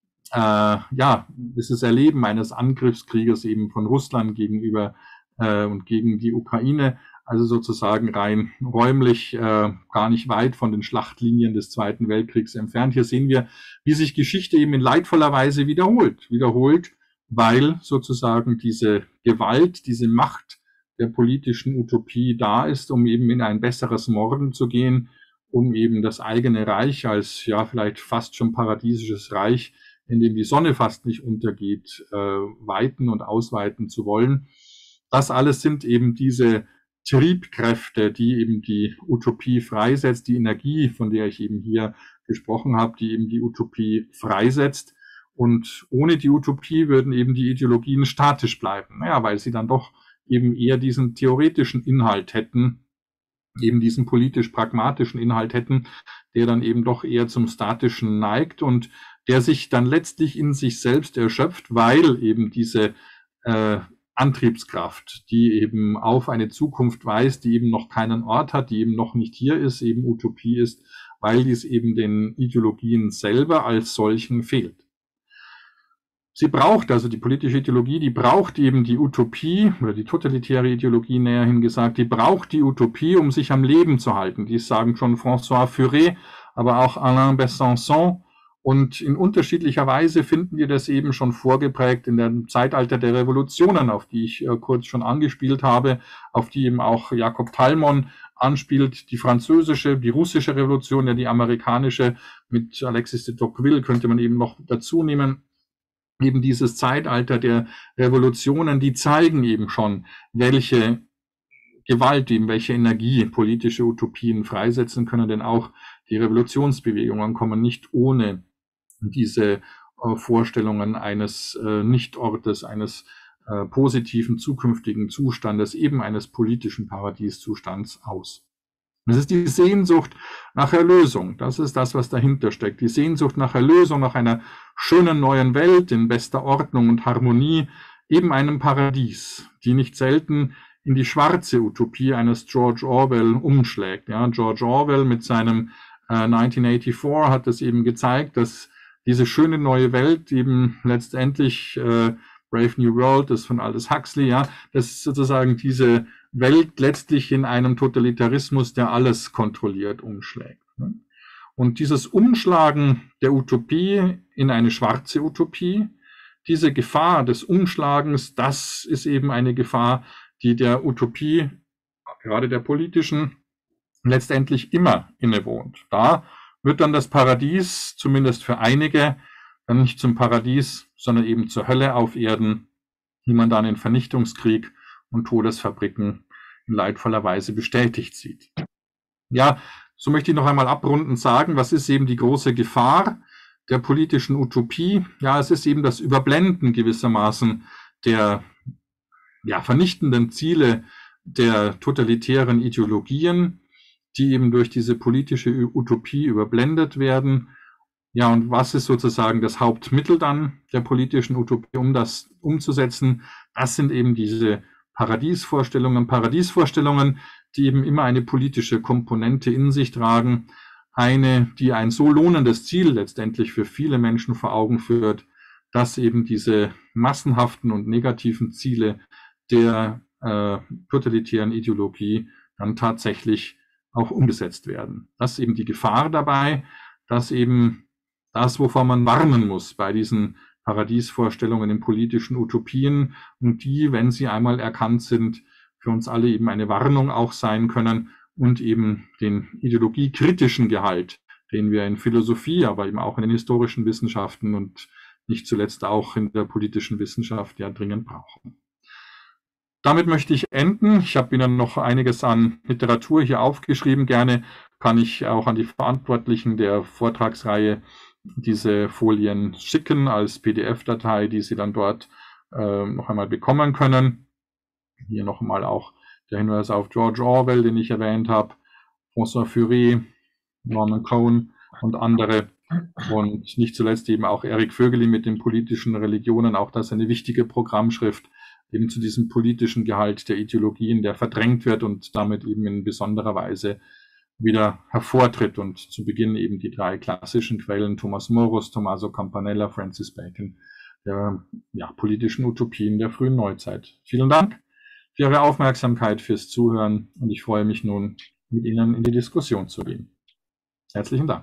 äh, ja, dieses Erleben eines Angriffskrieges eben von Russland gegenüber äh, und gegen die Ukraine, also sozusagen rein räumlich äh, gar nicht weit von den Schlachtlinien des Zweiten Weltkriegs entfernt. Hier sehen wir, wie sich Geschichte eben in leidvoller Weise wiederholt, wiederholt, weil sozusagen diese Gewalt, diese Macht der politischen Utopie da ist, um eben in ein besseres Morgen zu gehen, um eben das eigene Reich als ja vielleicht fast schon paradiesisches Reich, in dem die Sonne fast nicht untergeht, äh, weiten und ausweiten zu wollen. Das alles sind eben diese Triebkräfte, die eben die Utopie freisetzt, die Energie, von der ich eben hier gesprochen habe, die eben die Utopie freisetzt. Und ohne die Utopie würden eben die Ideologien statisch bleiben, ja, weil sie dann doch eben eher diesen theoretischen Inhalt hätten, eben diesen politisch-pragmatischen Inhalt hätten, der dann eben doch eher zum Statischen neigt und der sich dann letztlich in sich selbst erschöpft, weil eben diese äh, Antriebskraft, die eben auf eine Zukunft weist, die eben noch keinen Ort hat, die eben noch nicht hier ist, eben Utopie ist, weil dies eben den Ideologien selber als solchen fehlt. Sie braucht, also die politische Ideologie, die braucht eben die Utopie, oder die totalitäre Ideologie näherhin gesagt, die braucht die Utopie, um sich am Leben zu halten. Dies sagen schon François Furet, aber auch Alain Besançon. Und in unterschiedlicher Weise finden wir das eben schon vorgeprägt in dem Zeitalter der Revolutionen, auf die ich äh, kurz schon angespielt habe, auf die eben auch Jakob Talmon anspielt, die französische, die russische Revolution, ja die amerikanische mit Alexis de Tocqueville könnte man eben noch dazu nehmen. Eben dieses Zeitalter der Revolutionen, die zeigen eben schon, welche Gewalt, eben welche Energie politische Utopien freisetzen können, denn auch die Revolutionsbewegungen kommen nicht ohne diese äh, Vorstellungen eines äh, Nichtortes, eines äh, positiven zukünftigen Zustandes, eben eines politischen Paradieszustands aus. Es ist die Sehnsucht nach Erlösung. Das ist das, was dahinter steckt. Die Sehnsucht nach Erlösung, nach einer schönen neuen Welt in bester Ordnung und Harmonie, eben einem Paradies, die nicht selten in die schwarze Utopie eines George Orwell umschlägt. Ja, George Orwell mit seinem äh, neunzehnhundertvierundachtzig hat es eben gezeigt, dass diese schöne neue Welt eben letztendlich äh, Brave New World, das von Aldous Huxley, ja, dass sozusagen diese Welt letztlich in einem Totalitarismus, der alles kontrolliert, umschlägt. Und dieses Umschlagen der Utopie in eine schwarze Utopie, diese Gefahr des Umschlagens, das ist eben eine Gefahr, die der Utopie, gerade der politischen, letztendlich immer innewohnt. Da wird dann das Paradies, zumindest für einige, dann nicht zum Paradies, sondern eben zur Hölle auf Erden, die man dann in Vernichtungskrieg und Todesfabriken in leidvoller Weise bestätigt sieht. Ja, so möchte ich noch einmal abrundend sagen, was ist eben die große Gefahr der politischen Utopie? Ja, es ist eben das Überblenden gewissermaßen der ja, vernichtenden Ziele der totalitären Ideologien, die eben durch diese politische Utopie überblendet werden. Ja, und was ist sozusagen das Hauptmittel dann der politischen Utopie, um das umzusetzen? Das sind eben diese Paradiesvorstellungen, Paradiesvorstellungen, die eben immer eine politische Komponente in sich tragen. Eine, die ein so lohnendes Ziel letztendlich für viele Menschen vor Augen führt, dass eben diese massenhaften und negativen Ziele der äh, totalitären Ideologie dann tatsächlich auch umgesetzt werden. Das ist eben die Gefahr dabei, dass eben das, wovor man warnen muss bei diesen Paradiesvorstellungen in politischen Utopien und die, wenn sie einmal erkannt sind, für uns alle eben eine Warnung auch sein können und eben den ideologiekritischen Gehalt, den wir in Philosophie, aber eben auch in den historischen Wissenschaften und nicht zuletzt auch in der politischen Wissenschaft ja dringend brauchen. Damit möchte ich enden. Ich habe Ihnen noch einiges an Literatur hier aufgeschrieben. Gerne kann ich auch an die Verantwortlichen der Vortragsreihe diese Folien schicken als P D F-Datei, die Sie dann dort äh, noch einmal bekommen können. Hier nochmal auch der Hinweis auf George Orwell, den ich erwähnt habe, François Furet, Norman Cohn und andere. Und nicht zuletzt eben auch Eric Voegelin mit den politischen Religionen, auch das eine wichtige Programmschrift, eben zu diesem politischen Gehalt der Ideologien, der verdrängt wird und damit eben in besonderer Weise wieder hervortritt. Und zu Beginn eben die drei klassischen Quellen, Thomas Morus, Tommaso Campanella, Francis Bacon, der ja, politischen Utopien der frühen Neuzeit. Vielen Dank für Ihre Aufmerksamkeit, fürs Zuhören und ich freue mich nun, mit Ihnen in die Diskussion zu gehen. Herzlichen Dank.